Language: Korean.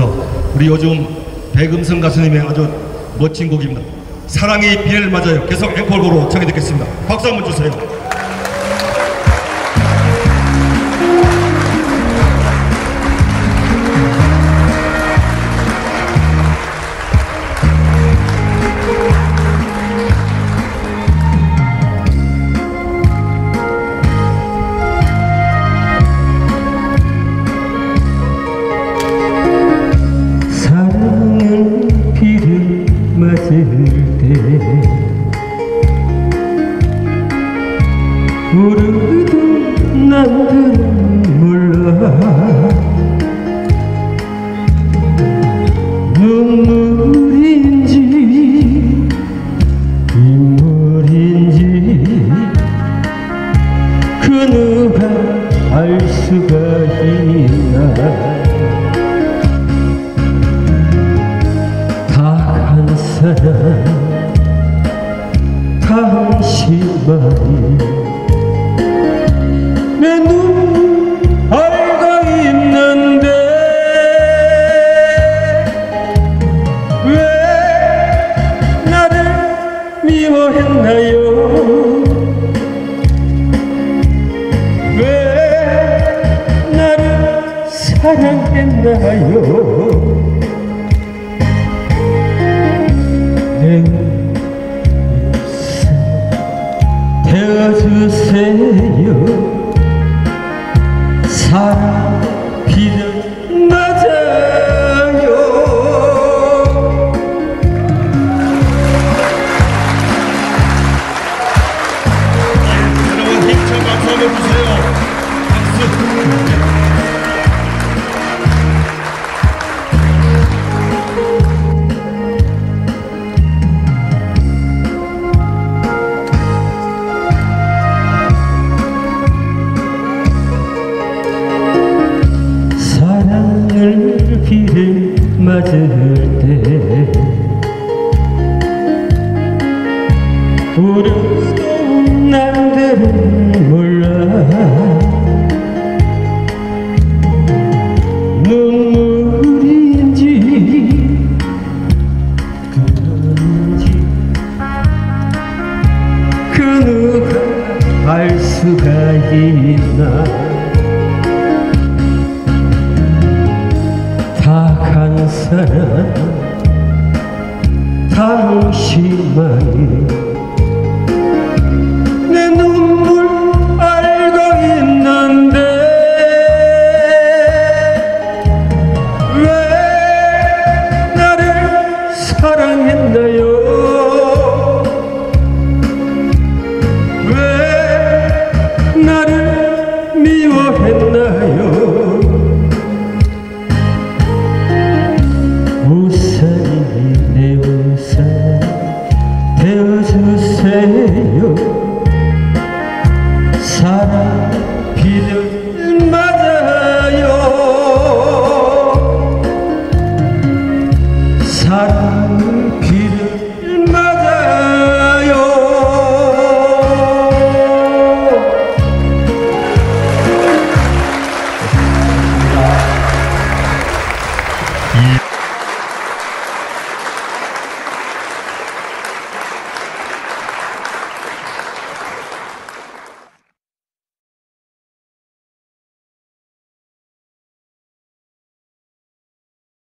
부르면서 우리 요즘 백음성 가수님의 아주 멋진 곡입니다. 사랑이 비를 맞아요. 계속 앵콜곡으로 청해 듣겠습니다. 박수 한번 주세요. 모르던 남들은 몰라 눈물인지 인물인지 그 누가 알 수가 있나 다 한 사람 당신만이 내 눈 알고 있는데 왜 나를 미워했나요? 왜 나를 사랑했나요? 내 되어주세요. 사랑 비를 맞아요. 여러분 힘찬 박수 한번 주세요. 박수. 비를 맞을 때 모르던 남들은 몰라 눈물인지 그런지 그 누가 알 수가 있나 한 사람 당신만이 내 눈물 알고 있는데 왜 나를 사랑했나요? 왜 나를 미워했나요? 우산이 내 우산 되어주세요. 사랑 비를 맞아요. 사랑 비를 맞아요. 이